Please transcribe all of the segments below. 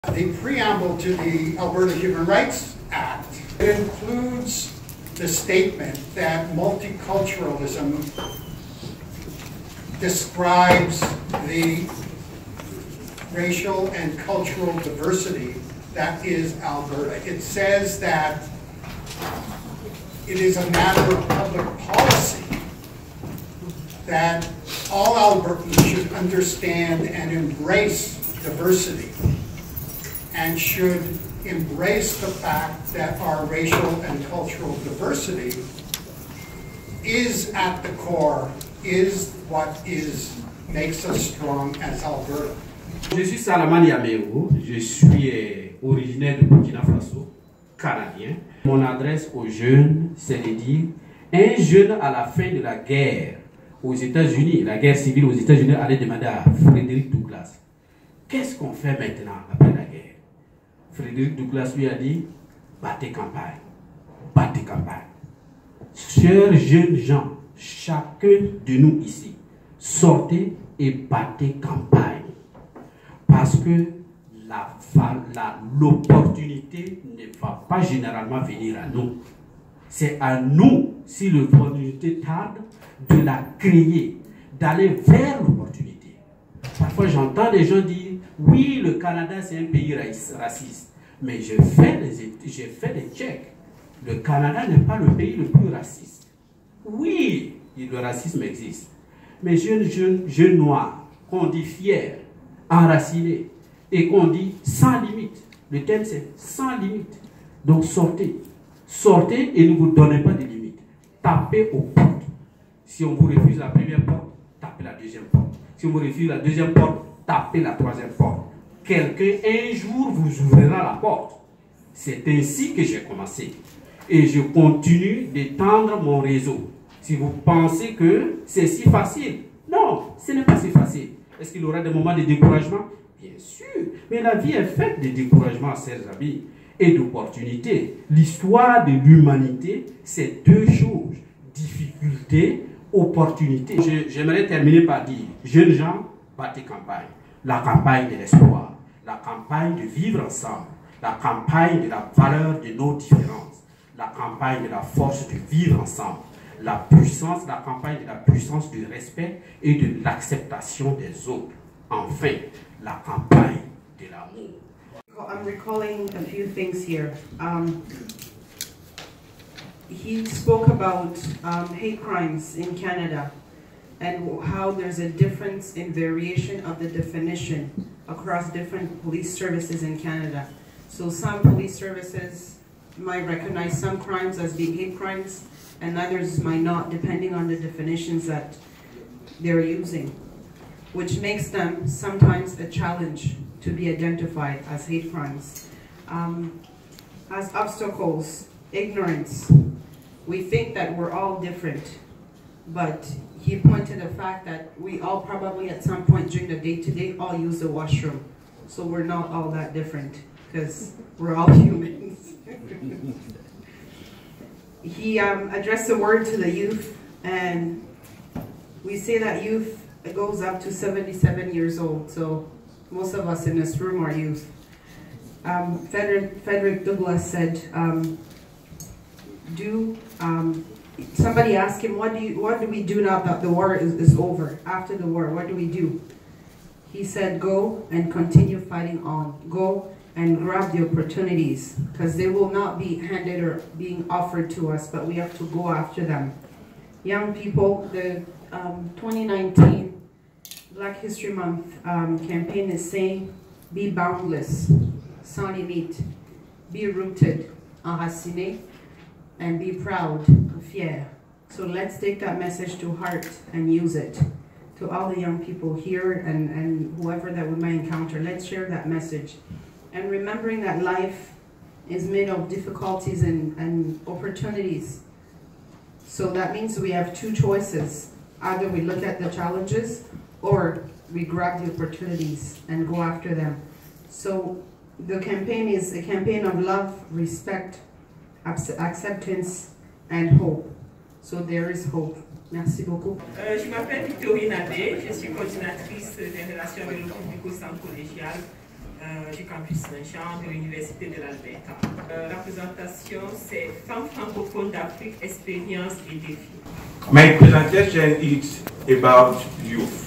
The preamble to the Alberta Human Rights Act includes the statement that multiculturalism describes the racial and cultural diversity that is Alberta. It says that it is a matter of public policy that all Albertans should understand and embrace diversity, and should embrace the fact that our racial and cultural diversity is at the core, is what makes us strong as Alberta. Je suis Salamani Yameru, je suis originaire de Burkina Faso, canadien. Mon adresse aux jeunes, c'est de dire, un jeune à la fin de la guerre aux États-Unis, la guerre civile aux États-Unis, allait demander à Frédéric Douglass, qu'est-ce qu'on fait maintenant après la guerre? Frédéric Douglass lui a dit, battez campagne, battez campagne. Chers jeunes gens, chacun de nous ici, sortez et battez campagne. Parce que l'opportunité ne va pas généralement venir à nous. C'est à nous, si l'opportunité tarde, de la créer, d'aller vers l'opportunité. Parfois j'entends des gens dire, oui, le Canada c'est un pays raciste, mais j'ai fait des checks. Le Canada n'est pas le pays le plus raciste. Oui, le racisme existe. Mais jeunes noirs, qu'on dit fiers, enracinés, et qu'on dit sans limite. Le thème c'est sans limite. Donc sortez. Sortez et ne vous donnez pas de limites. Tapez aux portes. Si on vous refuse la première porte, tapez la deuxième porte. Si on vous refuse la deuxième porte, tapez la troisième porte. Quelqu'un un jour vous ouvrira la porte. C'est ainsi que j'ai commencé. Et je continue d'étendre mon réseau. Si vous pensez que c'est si facile, non, ce n'est pas si facile. Est-ce qu'il y aura des moments de découragement? Bien sûr. Mais la vie est faite de découragement, chers amis, et d'opportunités. L'histoire de l'humanité, c'est deux choses. Difficulté, opportunité. J'aimerais terminer par dire, jeunes gens, battez campagne. La campagne de l'espoir, la campagne de vivre ensemble, la campagne de la valeur de nos différences, la campagne de la force de vivre ensemble, la campagne de la puissance du respect et de l'acceptation des autres. Enfin, la campagne de l'amour. I'm recalling a few things here. He spoke about hate crimes in Canada and how there's a difference in variation of the definition across different police services in Canada. So some police services might recognize some crimes as being hate crimes and others might not, depending on the definitions that they're using, which makes them sometimes a challenge to be identified as hate crimes. As obstacles, ignorance, we think that we're all different, but he pointed the fact that we all probably at some point during the day-to-day all use the washroom. So we're not all that different because we're all humans. He addressed the word to the youth, and we say that youth goes up to 77 years old. So most of us in this room are youth. Frederick Douglass said, somebody asked him, what do we do now that the war is over? After the war, what do we do? He said, go and continue fighting on. Go and grab the opportunities, because they will not be handed or being offered to us, but we have to go after them. Young people, the 2019 Black History Month campaign is saying, be boundless, sans limite, be rooted, enraciné, and be proud, fier. So let's take that message to heart and use it. To all the young people here and whoever that we may encounter, let's share that message. And remembering that life is made of difficulties and opportunities. So that means we have two choices. Either we look at the challenges or we grab the opportunities and go after them. So the campaign is a campaign of love, respect, acceptance, and hope. So there is hope. Merci beaucoup. Je m'appelle Victorine Abbé, je suis coordinatrice des relations avec le public au centre collégial du campus Saint-Jean de l'Université de l'Alberta. La présentation, c'est Femmes francophones d'Afrique, expériences et défis. My presentation is about youth.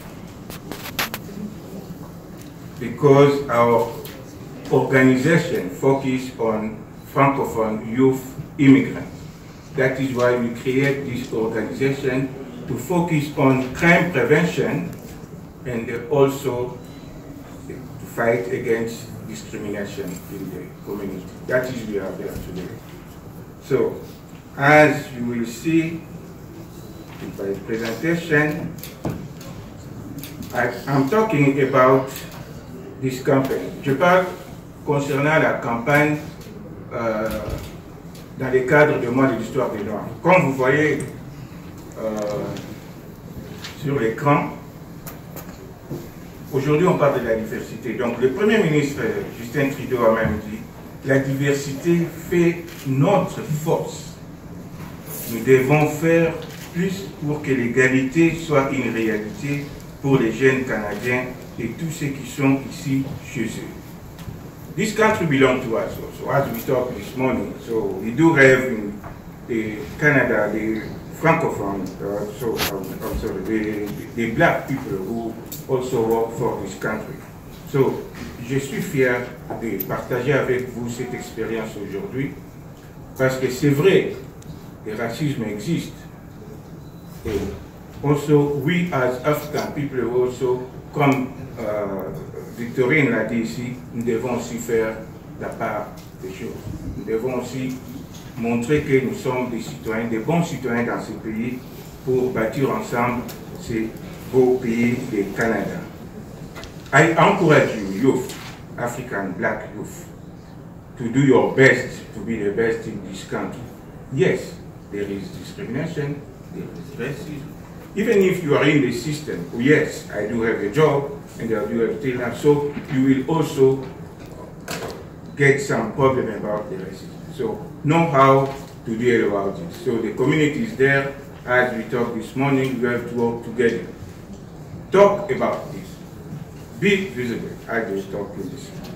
Because our organization focuses on Francophone youth immigrants. That is why we create this organization to focus on crime prevention and also to fight against discrimination in the community. That is why we are there today. So, as you will see in my presentation, I'm talking about this campaign. Je parle concernant la campagne dans le cadre du mois de l'histoire des Noirs. Comme vous voyez sur l'écran, aujourd'hui on parle de la diversité. Donc le Premier ministre Justin Trudeau a même dit, la diversité fait notre force. Nous devons faire plus pour que l'égalité soit une réalité pour les jeunes Canadiens et tous ceux qui sont ici chez eux. This country belongs to us also, as we talked this morning. So we do have in Canada the Francophone, I'm sorry, the black people who also work for this country. So je suis fier de partager avec vous cette expérience aujourd'hui parce que c'est vrai, le racisme existe. Et also, we as African people also, comme Victorine l'a dit ici, nous devons aussi faire la part des choses. Nous devons aussi montrer que nous sommes des citoyens, des bons citoyens dans ce pays pour bâtir ensemble ce beau pays du Canada. I encourage you, youth, African black youth, to do your best to be the best in this country. Yes, there is discrimination, there is racism. Even if you are in the system, yes, I do have a job and I do have talent, so you will also get some problem about the racism. So know how to deal about it. So the community is there, as we talked this morning, we have to work together. Talk about this. Be visible, as we talked this morning.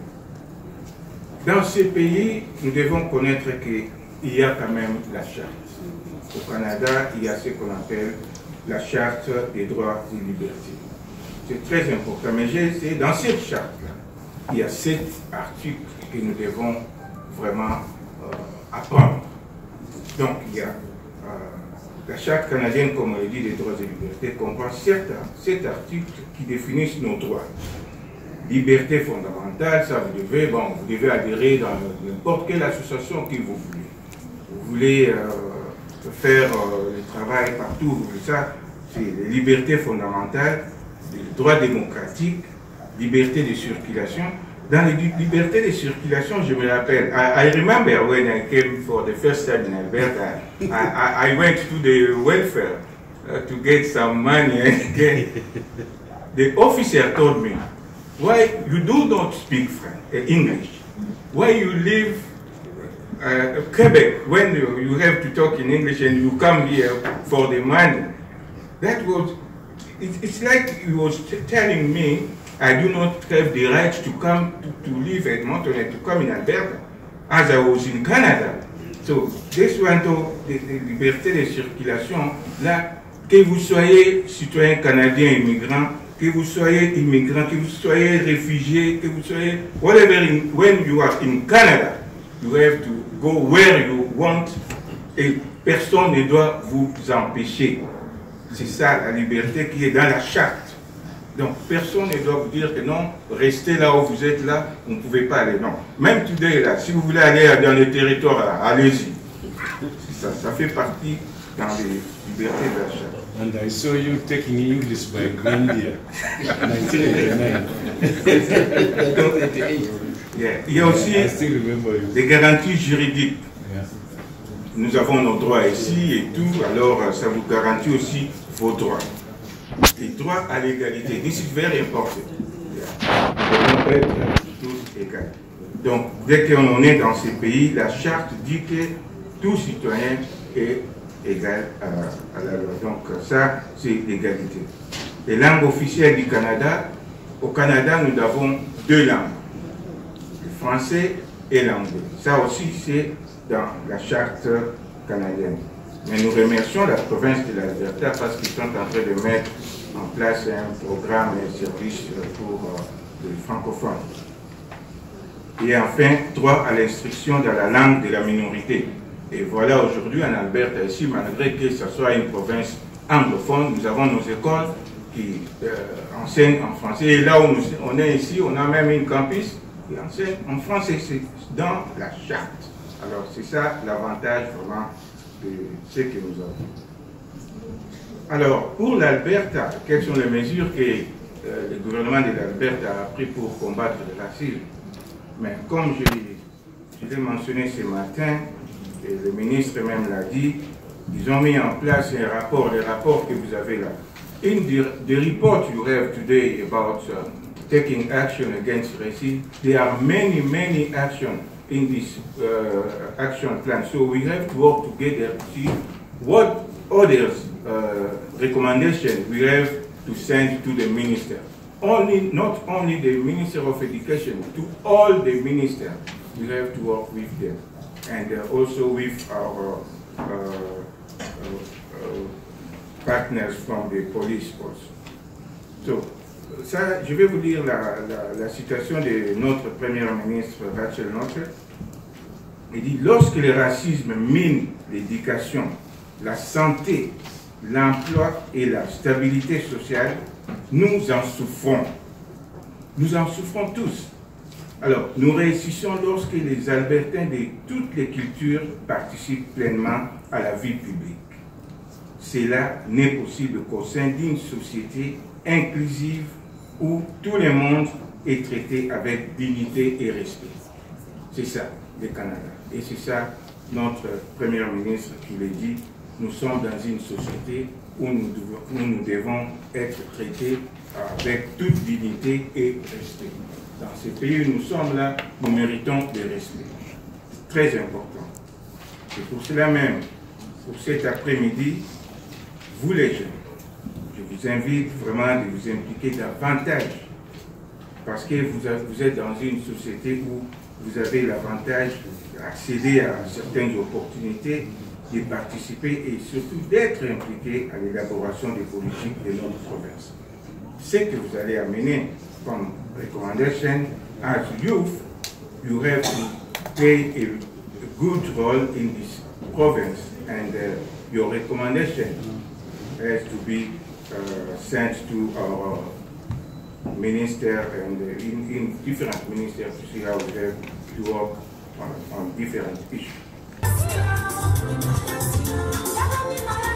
Dans ces pays, nous devons connaître qu'il y a quand même la charte. Au Canada, il y a ce qu'on appelle la charte des droits et libertés. C'est très important, mais c'est dans cette charte-là, il y a 7 articles que nous devons vraiment apprendre. Donc, il y a la charte canadienne, comme on le dit, des droits et libertés, comprend 7 articles qui définissent nos droits. Liberté fondamentale, ça vous devez adhérer dans n'importe quelle association que vous voulez. Vous voulez faire le travail partout, ça, c'est les libertés fondamentales, les droits démocratiques, liberté de circulation. Dans les libertés de circulation, je me rappelle, I remember when I came for the first time in Alberta, I went to the welfare to get some money and the officer told me, why you do not speak French, English? Why you live Quebec when you have to talk in English and you come here for the money? That was, it's like he was telling me, I do not have the right to come to live at Edmonton and to come in Alberta, as I was in Canada. So, this one, the liberté de circulation, là, que vous soyez citoyen canadien immigrant, que vous soyez immigrant, que vous soyez réfugié, que vous soyez, whatever, when you are in Canada, you have to go where you want et personne ne doit vous empêcher. C'est ça la liberté qui est dans la charte. Donc personne ne doit vous dire que non, restez là où vous êtes là, vous ne pouvez pas aller. Non. Même today, là, si vous voulez aller dans les territoires, allez-y. Ça fait partie dans les libertés de la charte. And I saw you taking English by India, 1989. Yeah. Il y a aussi des garanties juridiques. Yeah. Nous avons nos droits ici et tout, alors ça vous garantit aussi vos droits. Les droits à l'égalité. This is very important. On peut être tous égaux. Donc, dès qu'on est dans ces pays, la charte dit que tout citoyen est égal à la loi. Donc, ça, c'est l'égalité. Les langues officielles du Canada, au Canada, nous avons deux langues, le français et l'anglais. Ça aussi, c'est dans la charte canadienne. Mais nous remercions la province de l'Alberta parce qu'ils sont en train de mettre en place un programme et un service pour les francophones. Et enfin, droit à l'instruction dans la langue de la minorité. Et voilà, aujourd'hui en Alberta, ici, malgré que ce soit une province anglophone, nous avons nos écoles qui enseignent en français. Et là où on est ici, on a même une campus qui enseigne en français. C'est dans la charte. Alors c'est ça l'avantage vraiment de ce que nous avons. Alors, pour l'Alberta, quelles sont les mesures que le gouvernement de l'Alberta a prises pour combattre le racisme? Mais comme je l'ai mentionné ce matin, et le ministre même l'a dit, ils ont mis en place un rapport, les rapports que vous avez là. In the report you have today about taking action against racism, there are many actions in this action plan. So we have to work together to see what others recommendations we have to send to the minister. Not only the Minister of Education, to all the ministers, we have to work with them. And also with our partners from the police force. So, ça, je vais vous lire la citation de notre Premier ministre Rachel Notley. Il dit, lorsque le racisme mine l'éducation, la santé, l'emploi et la stabilité sociale, nous en souffrons. Nous en souffrons tous. Alors, nous réussissons lorsque les Albertains de toutes les cultures participent pleinement à la vie publique. Cela n'est possible qu'au sein d'une société inclusive où tout le monde est traité avec dignité et respect. C'est ça, le Canada. Et c'est ça, notre Premier ministre qui le dit, nous sommes dans une société où nous devons être traités avec toute dignité et respect. Dans ce pays où nous sommes là, nous méritons le respect. C'est très important. C'est pour cela même, pour cet après-midi, vous les jeunes, je vous invite vraiment à vous impliquer davantage parce que vous êtes dans une société où vous avez l'avantage d'accéder à certaines opportunités, de participer et surtout d'être impliqué à l'élaboration des politiques de notre province. Ce que vous allez amener comme recommendation as youth, you have to play a good role in this province and your recommendation has to be sent to our minister and in different ministers to see how we have to work on different issues.